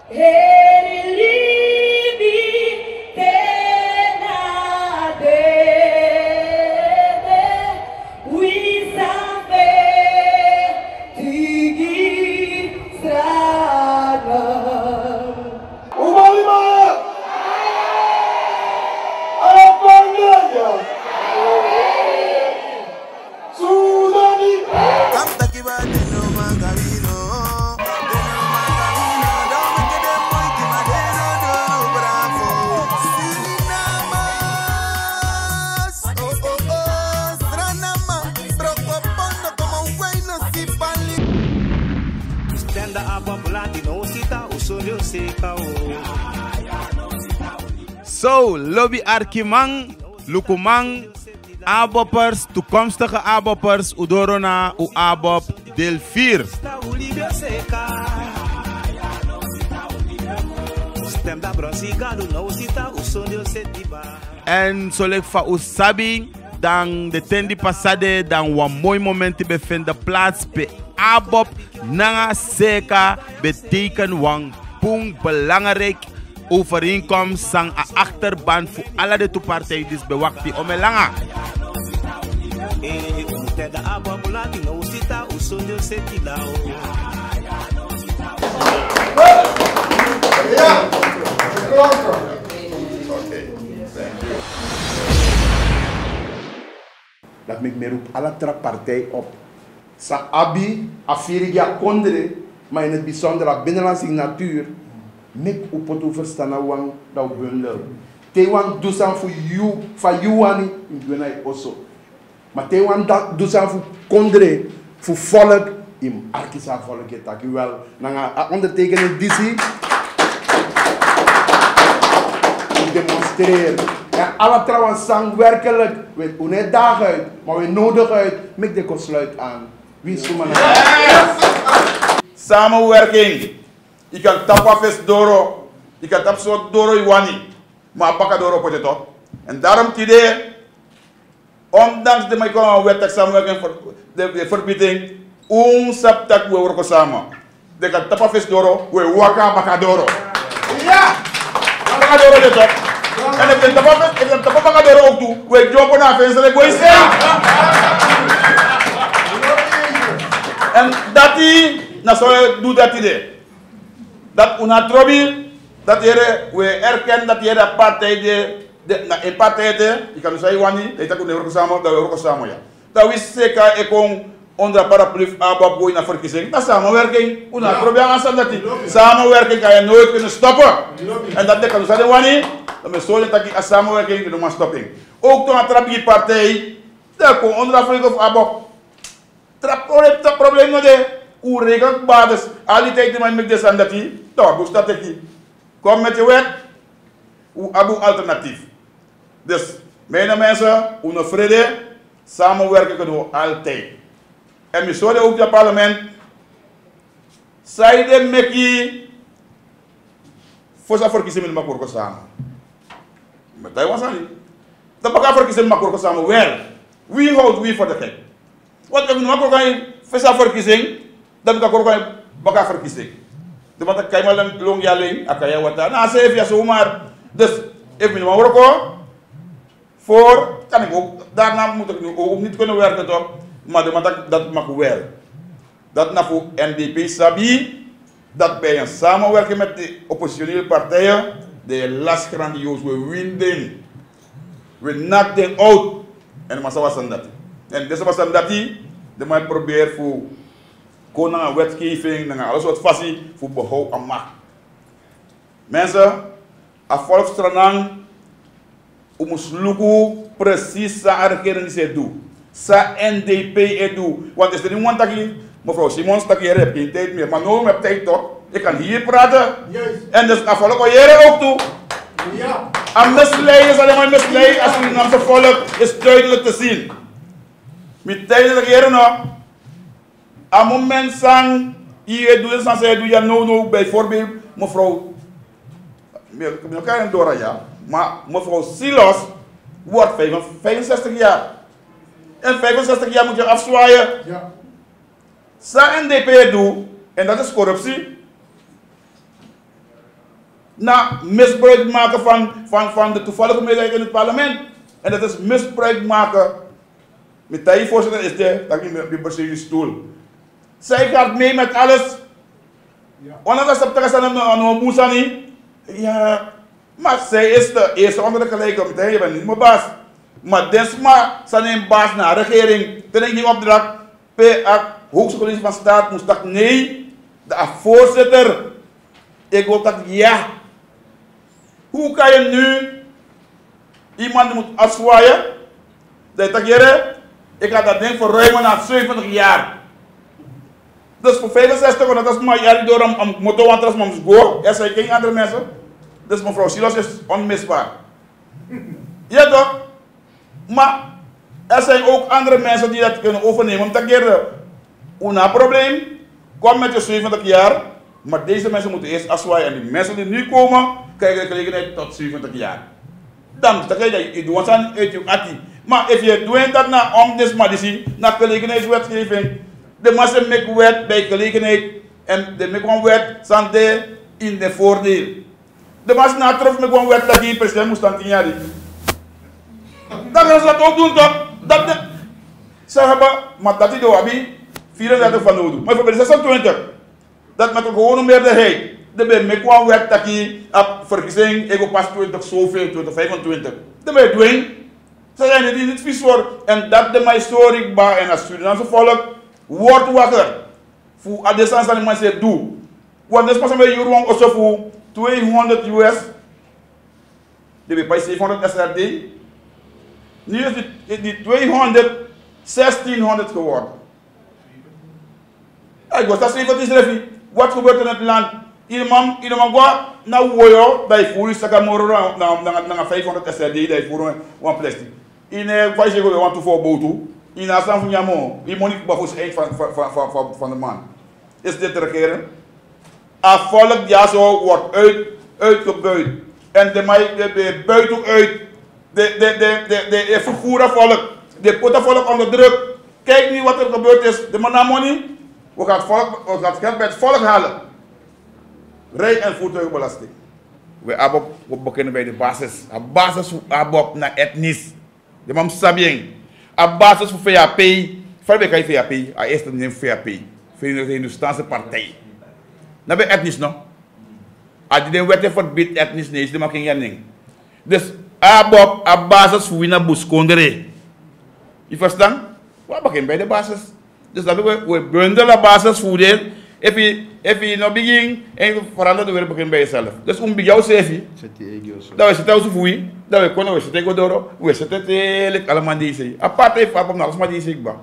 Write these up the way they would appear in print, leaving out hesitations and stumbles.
So, lobby Arkimang, Lukumang, Aboppers, toekomstige Aboppers, Udorona, Uabop, deel 4. En zo lijkt van Usabi, dan de tendi passade, dan een mooi moment bevinden plaats bij Abop, Nanga Seka, betekent wang punt belangrijk. Overeenkomst sang a achterban voor alle de toepartijen die bewakti omelanga. Dat ik me roep alle partij op. Sa abi, afirigia kondre, maar in het bijzonder a binnenlandse natuur. Mek upoto verstana wang da bundel. Te wan dusan fu you fa you ani in also. Maar te wan dusan fu kondre fu volk im arkisa volk het wel. Nanga ondertekenen disi. Demonstreren. En alle trouwens sang werkelijk. We doen het dag uit, maar we nodig uit. Mek de sluit aan. Wie is zomaar? Samenwerking. Je kan tapa fest doro, je kan tap soort doro iwani, maar baka doro pot het op. En daarom idee, ondanks de mij kwam wet samenwerking voor de verbieding, sap tak we werken samen. De kan tapa fest doro, we waka baka doro. Ja, baka doro het op. En ik ben tapa baka doro ook toe, we jobben naar venster, ik wil en dat na zo doe dat idee. Dat unatrobi, dat we erkennen dat je de partij in partij je kan zeggen wani, dat je werken samen, dat we werken samen ja. Dat we zeker ik onder paraplu Abop boy naar verkiezing, dat samenwerking, unatrobi aan dat samenwerking kan je nooit kunnen stoppen. En dat kan zeggen wani, dat we zo dat je samenwerking kunnen maar stoppen. Ook toen atrabi partij, dat kon onder Afrika of Abop. Trap probleem nog de. Hoe regelt basis? Al die tijd die men met deze aan dat hier, toch, hoe staat het hier? Kom met je wet, hoe abu alternatief. Dus, mijn mensen, hoe vrede, samenwerken kunnen we altijd. En we zullen ook het parlement, zij de meki, voor zijn verkiezingen met elkaar samen. Met Taiwan zijn niet. Dat we gaan verkiezingen met elkaar samen wel. Wie houdt wie voor de gek? Wat hebben we nog voor zijn verkiezing? Dan kan ik ook baka verkiezing. De wat ik maar long jaling, akaya wata. Na 7 jaar zomaar. Dus even mijn werken voor kan ik ook. Daarna moet ik nu ook niet kunnen werken toch? Maar dat mag wel. Dat na voor NDP sabi dat bij een samenwerking met de oppositionele partijen de last grandioos we winnen. We knock them out. En maar zo was dat. En deze was dat de man probeert voor kon een wetgeving, alles wat fasie voor behoud en macht. Mensen, a volksstranang, moet lukken precies sa regering die doen. Sa NDP doen. Want is er iemand die, mevrouw Simons, dat je hebt geen tijd meer, maar nu heb tijd toch? Ik kan hier praten. En dus afvallen jaren ook toe. Ja. En misleiden is alleen maar misleiden als het Nederlandse volk is duidelijk te zien. Met tijdelijk jaren nog. A moment sang, je doet het, zij doe je no bijvoorbeeld mevrouw, ik kan een Dora ja, maar mevrouw Silos wordt 65 jaar. En 65 jaar moet je afzwaaien. Ja. Sa NDP doet, en dat is corruptie. na misbruik maken van de toevallige meerderheid in het parlement. En dat is misbruik maken. Met die voorzitter is dat ik niet je stoel. Zij gaat mee met alles. Ondanks dat ze aan Moesani. Ja, maar zij is de eerste onder de gelijke. Je bent niet mijn baas. Maar desma zijn een baas naar de regering. Toen ik die opdracht per hoogste college van staat moest dat nee. De voorzitter. Ik wil dat ja. Hoe kan je nu iemand moet afzwaaien? Dat je ik ga dat ding verruimen na 70 jaar. Dus voor 65, want dat is maar jaar door een motor want dat is go. Er zijn geen andere mensen. Dus mevrouw Silos is onmisbaar. Ja toch? Maar er zijn ook andere mensen die dat kunnen overnemen. Dat je een probleem. Kom met je 70 jaar. Maar deze mensen moeten eerst afzwaaien. En die mensen die nu komen, krijgen de gelegenheid tot 70 jaar. Dan krijg je doet aan uit je atti. Maar als je doet dat na om deze medici, naar gelegenheidswetgeving, de massa make wet bij gelegenheid en de make one wet zande in de voordeel. De massa na trof make one wet dat je president moest aan 10 jaar. Dan gaan ze dat ook doen toch? Dat ze hebben, maar dat is de wabi 34 van nodig. Maar voor de 26, dat met een gewone meerderheid. De bij make one wet dat je op verkiezing, ik pas 20 zoveel, 2025. De bij doen. Ze zijn er niet vies voor. En dat de mijn story ba en als Surinaamse volk wordt wakker. Voor adesans aan de mensen doen. Want dit is pas een beetje ook voor 200 US. De bij 700 SRD. Nu is die 200 1600 geworden. Ik was dat 17 wat gebeurt in het land? Iemand gaat naar Woyo, dat je voert je sakamoro naar 500 SRD, dat je voert een plastic. In wat je want te voorboten, in de van Jamon, die money bafos eind van de man. Is dit de regering? Het volk ja zo wordt uitgebuit. En de buit ook uit. De vervoeren volk, de pottenvolk onder druk. Kijk nu wat er gebeurd is. De man money, we gaan het geld bij het volk halen. Rij- en voertuigbelasting. We beginnen bij de basis. De basis voor naar etnisch. De mam sabien. De basis voor VAP. Verder kan je VAP. Eerst neem VAP. Verenigde Hindustaanse Partij. Dat ben etnisch nog. Als je de wet verbiedt etnisch nee, dan mag je geen ding. Dus de basis voor naar buskondere. Je verstaan? We beginnen bij de basis. Dus dat we bundelen de basis voor de. If je nou begin en verandert, dan begin bij jezelf. Dus om bij jou zeg je, dat we zitten als voei, dat we kunnen, we zitten goed door, we zitten eigenlijk allemaal deze. Apart even op alles maar deze ik.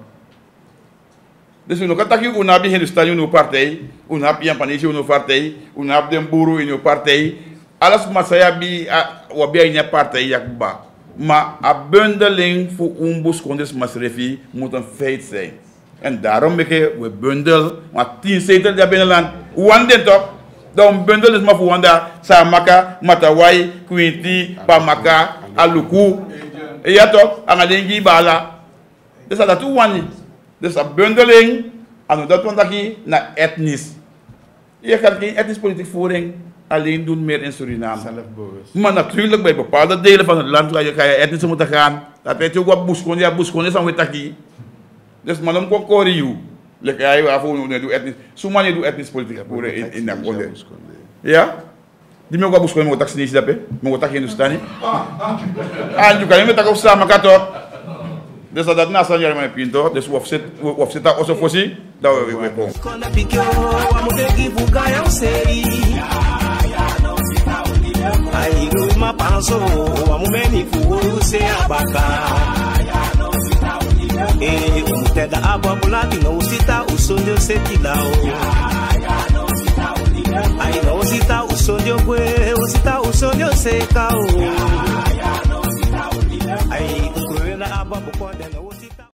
Dus we nog dat je unabi Hindustan in uw partij, unab Japanese in uw partij, unab den Boero in uw partij, alles maar saya bi wabia in je partij jakba. Maar een bundeling voor onbeskondes masrefi moet een feit zijn. En daarom we bundel, maar 10 zetels daar binnenland. Hoe dit toch? Dan bundel is maar voor wanda, Samaka, Matawai, Quinti, Pamaka, Aluku. Ja toch? Angadengi bala. Dus dat is wat. Dus een bundeling, en dat want dat je naar etnisch. Je kan geen etnisch politiek voering alleen doen meer in Suriname. Maar natuurlijk bij bepaalde delen van het land waar je etnisch moeten gaan. Dat weet je ook wat Boeskon, ja Boeskon is aan het taki. Dus man om kon kori you. Lekker hij waarvoor je doet etnisch. Zomaar je doet etnisch politiek voeren in dat konde. Ja? Die me ook wat Boeskon moet taxi niet hebben. Moet taxi in de staan. En je kan je met dat op samen kato. Dus dat naast aan jij mijn pinto. Dus we zitten daar ook voor zien. Dat we weer komen. Teda ababula no usita usonjo setilao. Ai no usita usonjo kwe usita usonjo sekao. Ai kukwela ababu kwa